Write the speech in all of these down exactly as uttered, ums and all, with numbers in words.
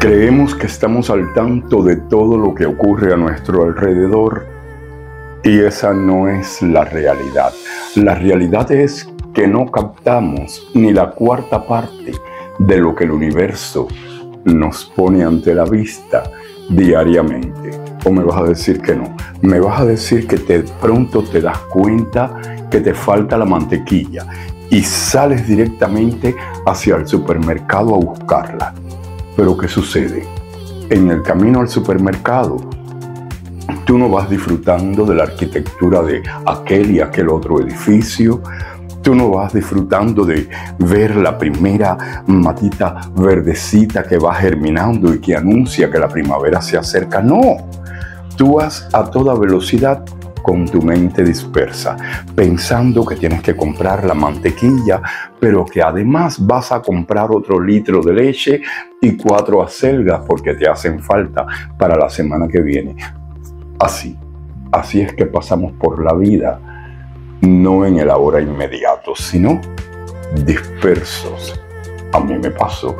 Creemos que estamos al tanto de todo lo que ocurre a nuestro alrededor y esa no es la realidad. La realidad es que no captamos ni la cuarta parte de lo que el universo nos pone ante la vista diariamente. ¿O me vas a decir que no? Me vas a decir que de pronto te das cuenta que te falta la mantequilla y sales directamente hacia el supermercado a buscarla. Pero ¿qué sucede? En el camino al supermercado, tú no vas disfrutando de la arquitectura de aquel y aquel otro edificio. Tú no vas disfrutando de ver la primera matita verdecita que va germinando y que anuncia que la primavera se acerca. No, tú vas a toda velocidad con tu mente dispersa, pensando que tienes que comprar la mantequilla, pero que además vas a comprar otro litro de leche y cuatro acelgas porque te hacen falta para la semana que viene. Así, así es que pasamos por la vida, no en el ahora inmediato, sino dispersos. A mí me pasó.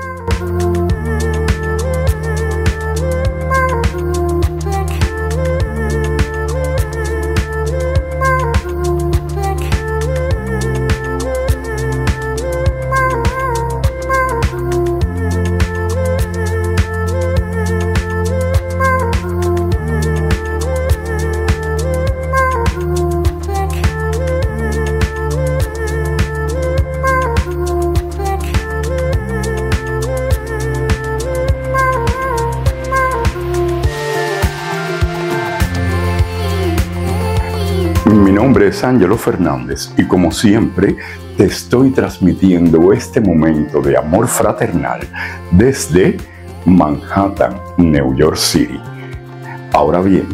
Mi nombre es Ángelo Fernández y como siempre te estoy transmitiendo este momento de amor fraternal desde Manhattan, New York City. Ahora bien,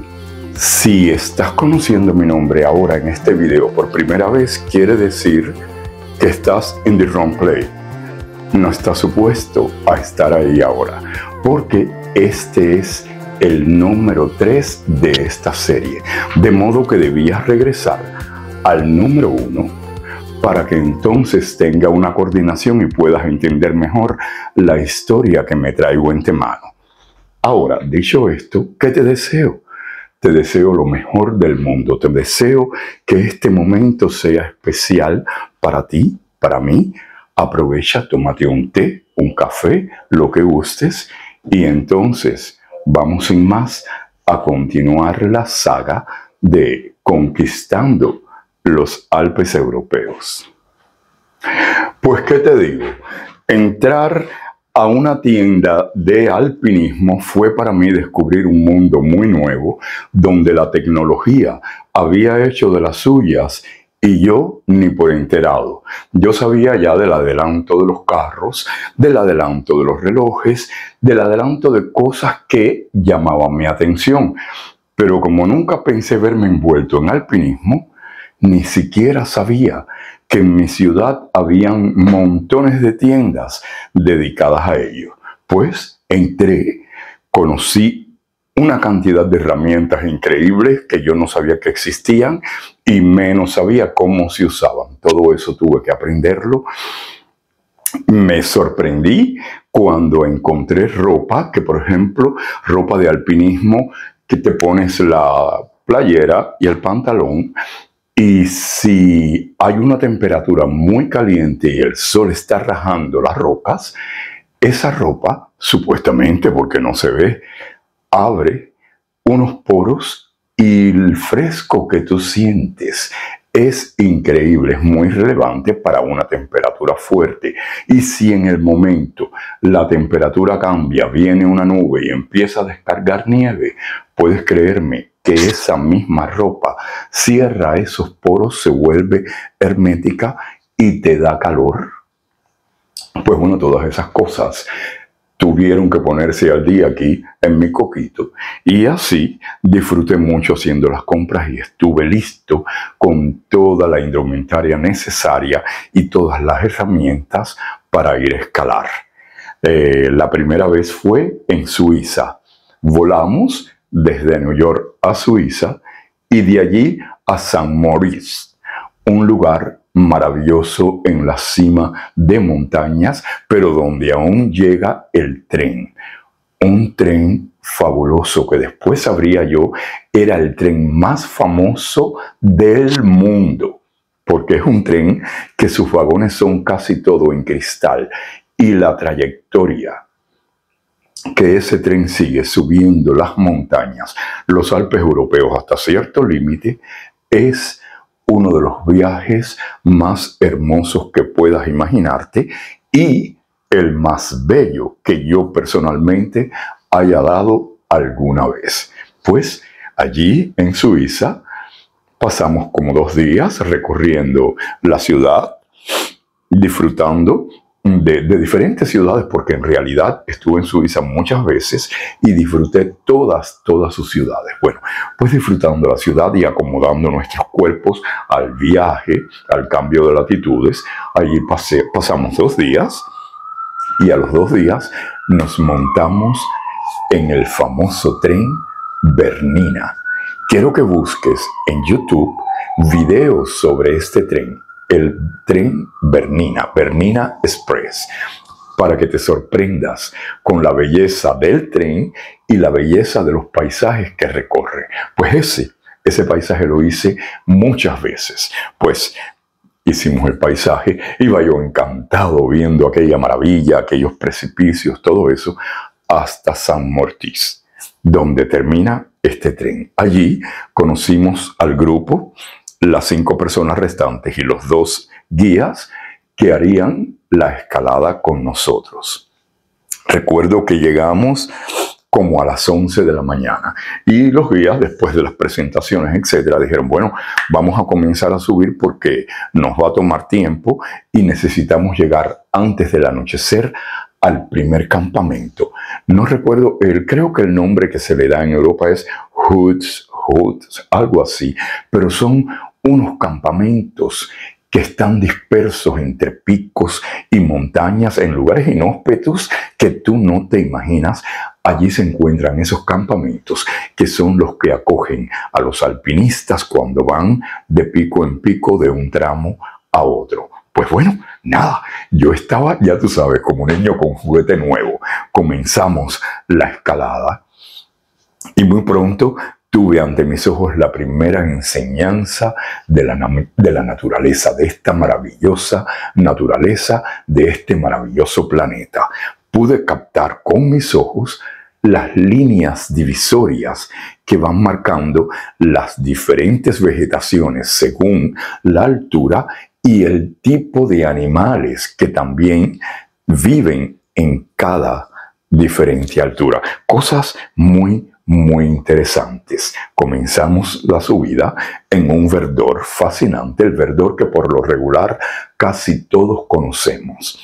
si estás conociendo mi nombre ahora en este video por primera vez, quiere decir que estás in the wrong place. No estás supuesto a estar ahí ahora, porque este es el número tres de esta serie, de modo que debías regresar al número uno para que entonces tenga una coordinación y puedas entender mejor la historia que me traigo entre manos. Ahora, dicho esto, ¿qué te deseo? Te deseo lo mejor del mundo, te deseo que este momento sea especial para ti, para mí. Aprovecha, tómate un té, un café, lo que gustes, y entonces vamos sin más a continuar la saga de Conquistando los Alpes Europeos. Pues, ¿qué te digo? Entrar a una tienda de alpinismo fue para mí descubrir un mundo muy nuevo, donde la tecnología había hecho de las suyas y yo ni por enterado. Yo sabía ya del adelanto de los carros, del adelanto de los relojes, del adelanto de cosas que llamaban mi atención. Pero como nunca pensé verme envuelto en alpinismo, ni siquiera sabía que en mi ciudad habían montones de tiendas dedicadas a ello. Pues entré, conocí una cantidad de herramientas increíbles que yo no sabía que existían y menos sabía cómo se usaban. Todo eso tuve que aprenderlo. Me sorprendí cuando encontré ropa, que por ejemplo, ropa de alpinismo, que te pones la playera y el pantalón, y si hay una temperatura muy caliente y el sol está rajando las rocas, esa ropa, supuestamente porque no se ve, abre unos poros y el fresco que tú sientes es increíble, es muy relevante para una temperatura fuerte. Y si en el momento la temperatura cambia, viene una nube y empieza a descargar nieve, puedes creerme que esa misma ropa cierra esos poros, se vuelve hermética y te da calor. Pues bueno, todas esas cosas tuvieron que ponerse al día aquí en mi coquito. Y así disfruté mucho haciendo las compras y estuve listo con toda la indumentaria necesaria y todas las herramientas para ir a escalar. Eh, la primera vez fue en Suiza. Volamos desde New York a Suiza y de allí a San Moritz, un lugar maravilloso en la cima de montañas, pero donde aún llega el tren. un tren fabuloso que después sabría yo era el tren más famoso del mundo, porque es un tren que sus vagones son casi todo en cristal y la trayectoria que ese tren sigue subiendo las montañas, los Alpes europeos hasta cierto límite, es uno de los viajes más hermosos que puedas imaginarte y el más bello que yo personalmente haya dado alguna vez. Pues allí en Suiza pasamos como dos días recorriendo la ciudad, disfrutando de, de diferentes ciudades, porque en realidad estuve en Suiza muchas veces y disfruté todas, todas sus ciudades. Bueno, pues disfrutando la ciudad y acomodando nuestros cuerpos al viaje, al cambio de latitudes. Allí pasé, pasamos dos días y a los dos días nos montamos en el famoso tren Bernina. Quiero que busques en YouTube videos sobre este tren, el tren Bernina, Bernina Express, para que te sorprendas con la belleza del tren y la belleza de los paisajes que recorre. Pues ese, ese paisaje lo hice muchas veces. Pues hicimos el paisaje, iba yo encantado viendo aquella maravilla, aquellos precipicios, todo eso, hasta San Mortis, donde termina este tren. Allí conocimos al grupo, las cinco personas restantes y los dos guías que harían la escalada con nosotros. Recuerdo que llegamos como a las once de la mañana y los guías, después de las presentaciones, etcétera, dijeron, bueno, vamos a comenzar a subir porque nos va a tomar tiempo y necesitamos llegar antes del anochecer al primer campamento. No recuerdo, el, creo que el nombre que se le da en Europa es Huts, Huts, algo así, pero son unos campamentos que están dispersos entre picos y montañas en lugares inhóspitos que tú no te imaginas. Allí se encuentran esos campamentos que son los que acogen a los alpinistas cuando van de pico en pico de un tramo a otro. Pues bueno, nada, yo estaba, ya tú sabes, como un niño con juguete nuevo. Comenzamos la escalada y muy pronto tuve ante mis ojos la primera enseñanza de la, de la naturaleza, de esta maravillosa naturaleza, de este maravilloso planeta. Pude captar con mis ojos las líneas divisorias que van marcando las diferentes vegetaciones según la altura y el tipo de animales que también viven en cada diferente altura. Cosas muy, muy interesantes. Comenzamos la subida en un verdor fascinante, el verdor que por lo regular casi todos conocemos.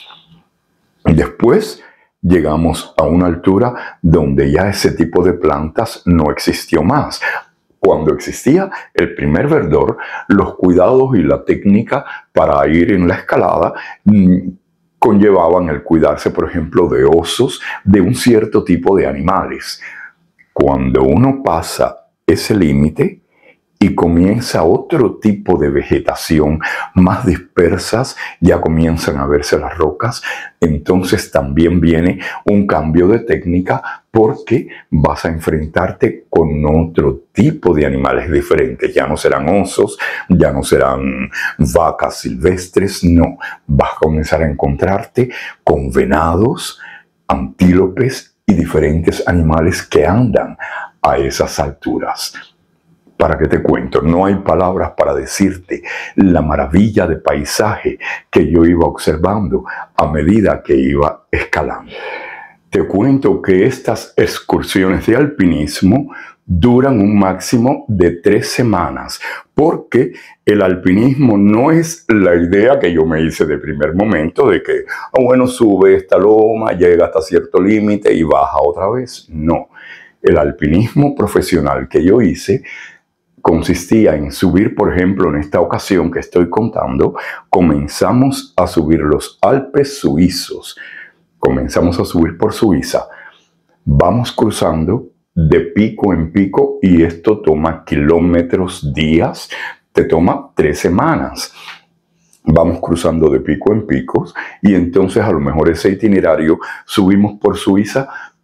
Después llegamos a una altura donde ya ese tipo de plantas no existió más. Cuando existía el primer verdor, los cuidados y la técnica para ir en la escalada mmm, conllevaban el cuidarse, por ejemplo, de osos, de un cierto tipo de animales. Cuando uno pasa ese límite y comienza otro tipo de vegetación más dispersas, ya comienzan a verse las rocas, entonces también viene un cambio de técnica porque vas a enfrentarte con otro tipo de animales diferentes. Ya no serán osos, ya no serán vacas silvestres, no. Vas a comenzar a encontrarte con venados, antílopes y diferentes animales que andan a esas alturas. ¿Para qué te cuento? No hay palabras para decirte la maravilla de paisaje que yo iba observando a medida que iba escalando. Te cuento que estas excursiones de alpinismo duran un máximo de tres semanas, porque el alpinismo no es la idea que yo me hice de primer momento de que, oh, bueno, sube esta loma, llega hasta cierto límite y baja otra vez. No, el alpinismo profesional que yo hice consistía en subir, por ejemplo, en esta ocasión que estoy contando, comenzamos a subir los Alpes suizos. Comenzamos a subir por Suiza. Vamos cruzando de pico en pico y esto toma kilómetros, días. Te toma tres semanas. Vamos cruzando de pico en picos y entonces a lo mejor ese itinerario subimos por Suiza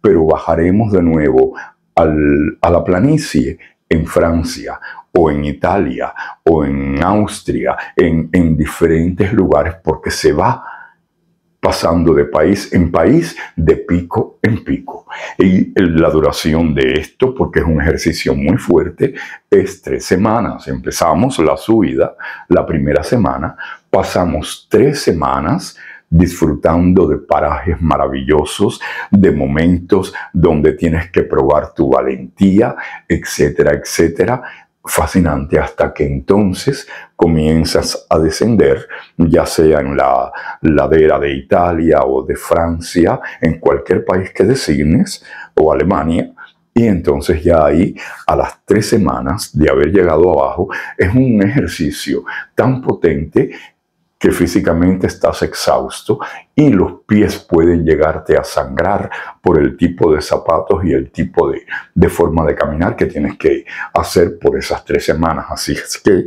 pero bajaremos de nuevo al, a la planicie en Francia o en Italia o en Austria, en, en diferentes lugares, porque se va pasando de país en país, de pico en pico. Y la duración de esto, porque es un ejercicio muy fuerte, es tres semanas. Empezamos la subida la primera semana, pasamos tres semanas disfrutando de parajes maravillosos, de momentos donde tienes que probar tu valentía, etcétera, etcétera. Fascinante, hasta que entonces comienzas a descender, ya sea en la ladera de Italia o de Francia, en cualquier país que designes, o Alemania, y entonces ya ahí, a las tres semanas de haber llegado abajo, es un ejercicio tan potente que físicamente estás exhausto y los pies pueden llegarte a sangrar por el tipo de zapatos y el tipo de, de forma de caminar que tienes que hacer por esas tres semanas. Así es que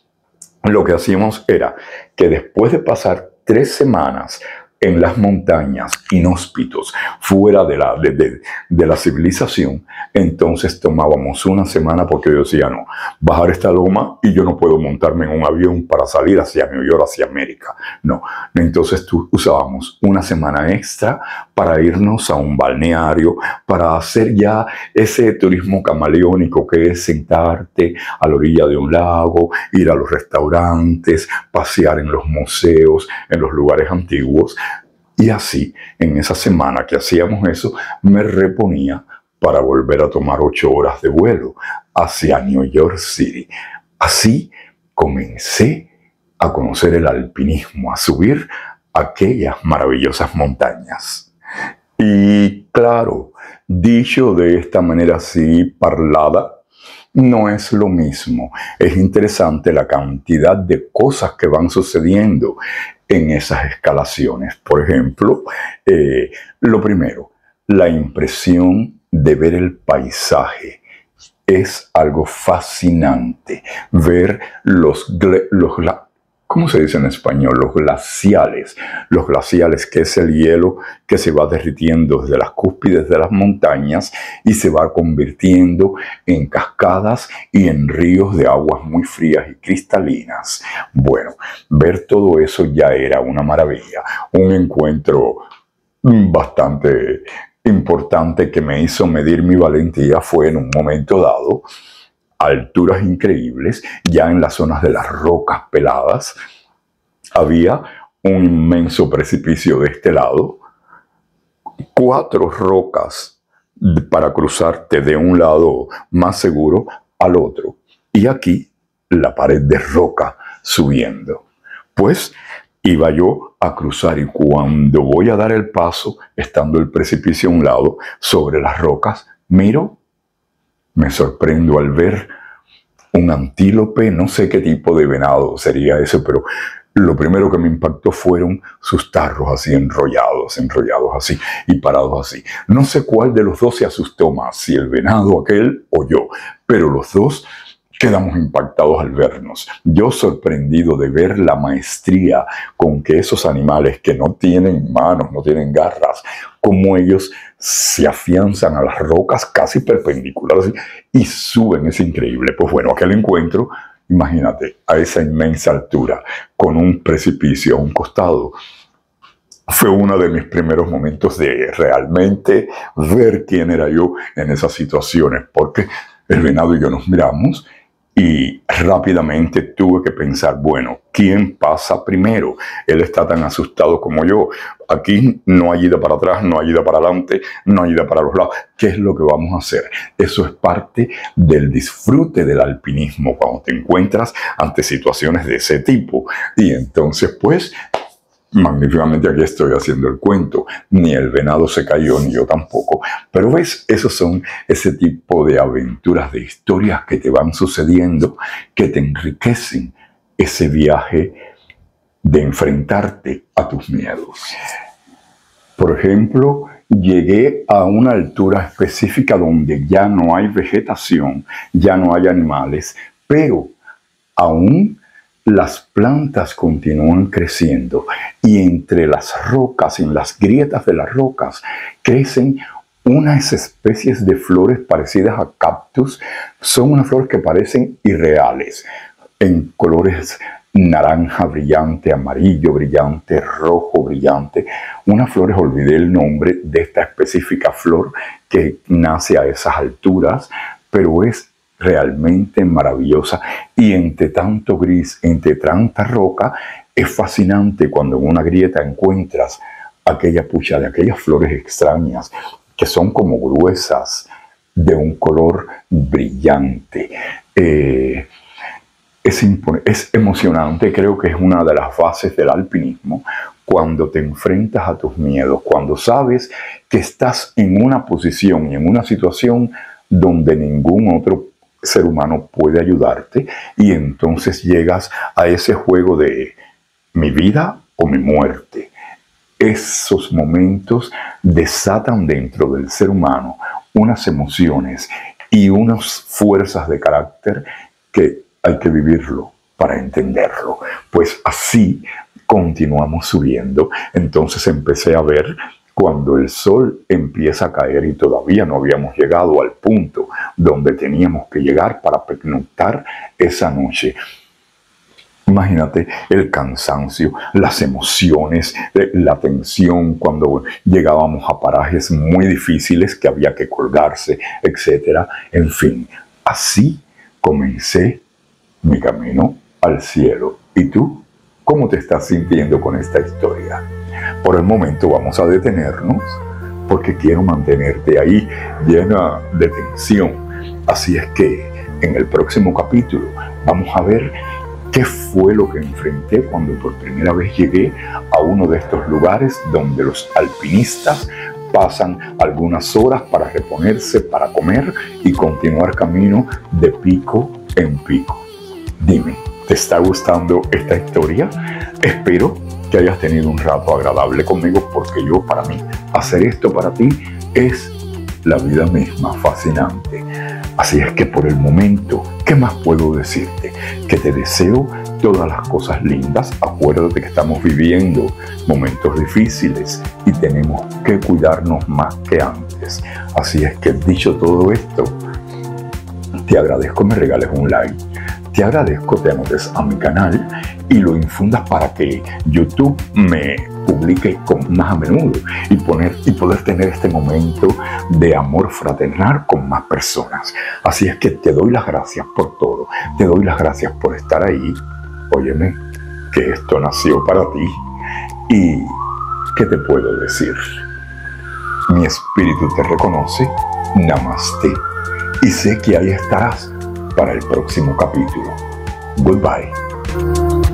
lo que hacíamos era que después de pasar tres semanas en las montañas, inhóspitos, fuera de la, de, de, de la civilización, entonces tomábamos una semana, porque yo decía, no, bajar esta loma y yo no puedo montarme en un avión para salir hacia New York, hacia América. No, entonces tú, usábamos una semana extra para irnos a un balneario, para hacer ya ese turismo camaleónico que es sentarte a la orilla de un lago, ir a los restaurantes, pasear en los museos, en los lugares antiguos. Y así, en esa semana que hacíamos eso, me reponía para volver a tomar ocho horas de vuelo hacia New York City. Así comencé a conocer el alpinismo, a subir aquellas maravillosas montañas. Y claro, dicho de esta manera así, parlada, no es lo mismo. Es interesante la cantidad de cosas que van sucediendo en esas escalaciones. Por ejemplo, eh, lo primero, la impresión de ver el paisaje. Es algo fascinante ver los, los, ¿cómo se dice en español? Los glaciales. Los glaciales, que es el hielo que se va derritiendo desde las cúspides de las montañas y se va convirtiendo en cascadas y en ríos de aguas muy frías y cristalinas. Bueno, ver todo eso ya era una maravilla. Un encuentro bastante importante que me hizo medir mi valentía fue en un momento dado, a alturas increíbles, ya en las zonas de las rocas peladas, había un inmenso precipicio de este lado, cuatro rocas para cruzarte de un lado más seguro al otro, y aquí la pared de roca subiendo. Pues iba yo a cruzar, y cuando voy a dar el paso, estando el precipicio a un lado, sobre las rocas, miro, me sorprendo al ver un antílope, no sé qué tipo de venado sería ese, pero lo primero que me impactó fueron sus tarros así enrollados, enrollados así y parados así. No sé cuál de los dos se asustó más, si el venado aquel o yo, pero los dos quedamos impactados al vernos. Yo sorprendido de ver la maestría con que esos animales que no tienen manos, no tienen garras, como ellos se afianzan a las rocas casi perpendiculares y suben. Es increíble. Pues bueno, aquel encuentro, imagínate, a esa inmensa altura, con un precipicio a un costado, fue uno de mis primeros momentos de realmente ver quién era yo en esas situaciones, porque el venado y yo nos miramos y rápidamente tuve que pensar, bueno, ¿quién pasa primero? Él está tan asustado como yo. Aquí no hay ida para atrás, no hay ida para adelante, no hay ida para los lados. ¿Qué es lo que vamos a hacer? Eso es parte del disfrute del alpinismo, cuando te encuentras ante situaciones de ese tipo. Y entonces, pues, magníficamente aquí estoy haciendo el cuento. Ni el venado se cayó, ni yo tampoco. Pero ves, esos son ese tipo de aventuras, de historias que te van sucediendo, que te enriquecen ese viaje de enfrentarte a tus miedos. Por ejemplo, llegué a una altura específica donde ya no hay vegetación, ya no hay animales, pero aún las plantas continúan creciendo y entre las rocas, en las grietas de las rocas, crecen unas especies de flores parecidas a cactus. Son unas flores que parecen irreales, en colores naranja brillante, amarillo brillante, rojo brillante. Unas flores, olvidé el nombre de esta específica flor que nace a esas alturas, pero es realmente maravillosa. Y entre tanto gris, entre tanta roca, es fascinante cuando en una grieta encuentras aquella pucha de aquellas flores extrañas que son como gruesas, de un color brillante. Eh, es, es emocionante, creo que es una de las bases del alpinismo, cuando te enfrentas a tus miedos, cuando sabes que estás en una posición y en una situación donde ningún otro ser humano puede ayudarte, y entonces llegas a ese juego de mi vida o mi muerte. Esos momentos desatan dentro del ser humano unas emociones y unas fuerzas de carácter que hay que vivirlo para entenderlo. Pues así continuamos subiendo. Entonces empecé a ver cuando el sol empieza a caer y todavía no habíamos llegado al punto donde teníamos que llegar para pernoctar esa noche. Imagínate el cansancio, las emociones, la tensión cuando llegábamos a parajes muy difíciles que había que colgarse, etcétera. En fin, así comencé mi camino al cielo. ¿Y tú? ¿Cómo te estás sintiendo con esta historia? Por el momento vamos a detenernos porque quiero mantenerte ahí llena de tensión. Así es que en el próximo capítulo vamos a ver qué fue lo que enfrenté cuando por primera vez llegué a uno de estos lugares donde los alpinistas pasan algunas horas para reponerse, para comer y continuar camino de pico en pico. Dime, ¿te está gustando esta historia? Espero que hayas tenido un rato agradable conmigo, porque yo, para mí, hacer esto para ti es la vida misma, fascinante. Así es que por el momento, ¿qué más puedo decirte? Que te deseo todas las cosas lindas. Acuérdate que estamos viviendo momentos difíciles y tenemos que cuidarnos más que antes. Así es que, dicho todo esto, te agradezco me regales un like. Te agradezco te anotes a mi canal y lo infundas para que YouTube me publique con, más a menudo y, poner, y poder tener este momento de amor fraternal con más personas. Así es que te doy las gracias por todo. Te doy las gracias por estar ahí. Óyeme, que esto nació para ti. ¿Y qué te puedo decir? Mi espíritu te reconoce. Namaste. Y sé que ahí estarás para el próximo capítulo. Goodbye.